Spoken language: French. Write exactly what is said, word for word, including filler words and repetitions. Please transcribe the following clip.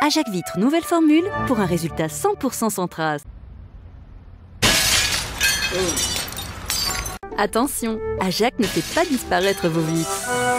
Ajax Vitre nouvelle formule pour un résultat cent pour cent sans trace. Attention, Ajax ne fait pas disparaître vos vitres.